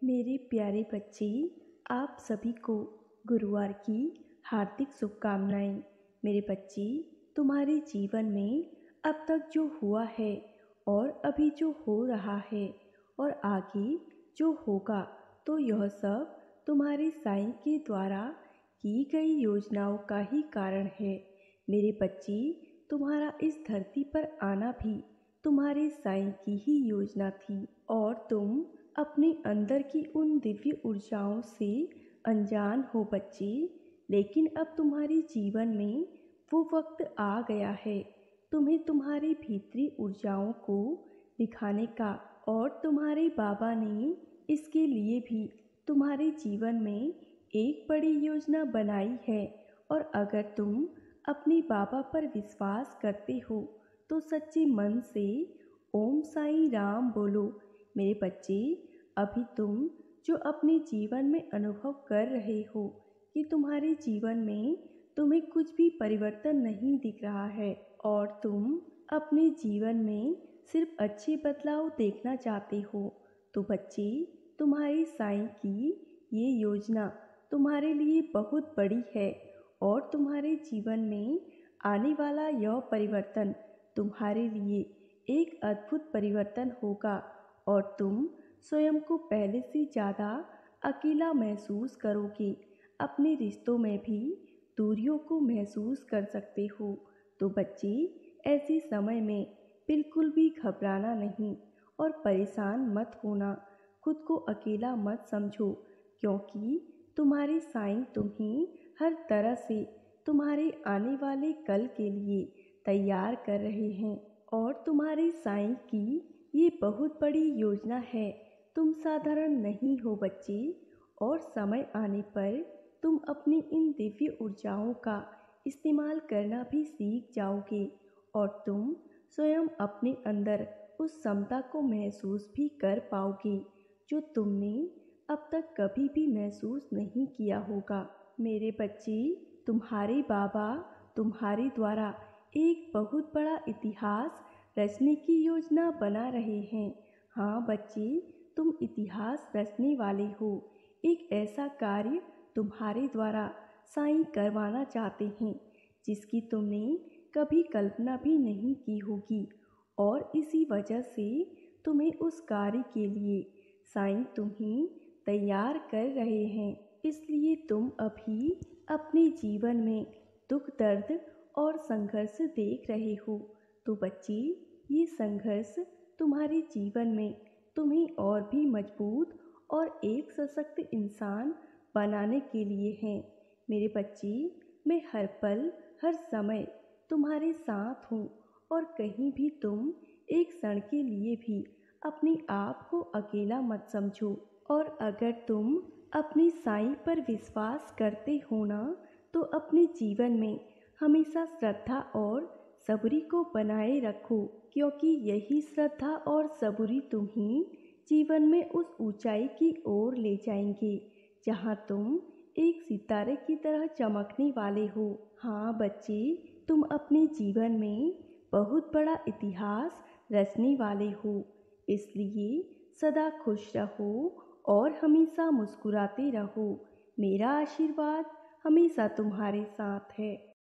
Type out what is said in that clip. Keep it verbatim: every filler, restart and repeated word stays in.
मेरे प्यारे बच्चे, आप सभी को गुरुवार की हार्दिक शुभकामनाएं। मेरे बच्चे, तुम्हारे जीवन में अब तक जो हुआ है और अभी जो हो रहा है और आगे जो होगा, तो यह सब तुम्हारे साईं के द्वारा की गई योजनाओं का ही कारण है। मेरे बच्चे, तुम्हारा इस धरती पर आना भी तुम्हारे साईं की ही योजना थी और तुम अपने अंदर की उन दिव्य ऊर्जाओं से अनजान हो बच्चे। लेकिन अब तुम्हारे जीवन में वो वक्त आ गया है तुम्हें तुम्हारी भीतरी ऊर्जाओं को दिखाने का, और तुम्हारे बाबा ने इसके लिए भी तुम्हारे जीवन में एक बड़ी योजना बनाई है। और अगर तुम अपने बाबा पर विश्वास करते हो तो सच्चे मन से ओम साईं राम बोलो। मेरे बच्चे, अभी तुम जो अपने जीवन में अनुभव कर रहे हो कि तुम्हारे जीवन में तुम्हें कुछ भी परिवर्तन नहीं दिख रहा है और तुम अपने जीवन में सिर्फ अच्छे बदलाव देखना चाहते हो, तो बच्चे, तुम्हारे साईं की ये योजना तुम्हारे लिए बहुत बड़ी है और तुम्हारे जीवन में आने वाला यह परिवर्तन तुम्हारे लिए एक अद्भुत परिवर्तन होगा और तुम स्वयं को पहले से ज़्यादा अकेला महसूस करोगे। अपने रिश्तों में भी दूरियों को महसूस कर सकते हो। तो बच्चे, ऐसे समय में बिल्कुल भी घबराना नहीं और परेशान मत होना। खुद को अकेला मत समझो, क्योंकि तुम्हारे साईं तुम्हें हर तरह से तुम्हारे आने वाले कल के लिए तैयार कर रहे हैं और तुम्हारे साईं की ये बहुत बड़ी योजना है। तुम साधारण नहीं हो बच्चे, और समय आने पर तुम अपनी इन दिव्य ऊर्जाओं का इस्तेमाल करना भी सीख जाओगे और तुम स्वयं अपने अंदर उस क्षमता को महसूस भी कर पाओगे जो तुमने अब तक कभी भी महसूस नहीं किया होगा। मेरे बच्चे, तुम्हारे बाबा तुम्हारे द्वारा एक बहुत बड़ा इतिहास रचने की योजना बना रहे हैं। हाँ बच्चे, तुम इतिहास रचने वाले हो। एक ऐसा कार्य तुम्हारे द्वारा साईं करवाना चाहते हैं जिसकी तुमने कभी कल्पना भी नहीं की होगी, और इसी वजह से तुम्हें उस कार्य के लिए साईं तुम्हें तैयार कर रहे हैं। इसलिए तुम अभी अपने जीवन में दुख, दर्द और संघर्ष देख रहे हो। तो बच्चे, ये संघर्ष तुम्हारे जीवन में तुम्हें और भी मजबूत और एक सशक्त इंसान बनाने के लिए हैं। मेरे बच्चे, मैं हर पल हर समय तुम्हारे साथ हूँ और कहीं भी तुम एक क्षण के लिए भी अपने आप को अकेला मत समझो। और अगर तुम अपने साईं पर विश्वास करते हो ना, तो अपने जीवन में हमेशा श्रद्धा और सबूरी को बनाए रखो, क्योंकि यही श्रद्धा और सबूरी तुम्हें जीवन में उस ऊंचाई की ओर ले जाएंगे जहां तुम एक सितारे की तरह चमकने वाले हो। हाँ बच्चे, तुम अपने जीवन में बहुत बड़ा इतिहास रचने वाले हो। इसलिए सदा खुश रहो और हमेशा मुस्कुराते रहो। मेरा आशीर्वाद हमेशा तुम्हारे साथ है।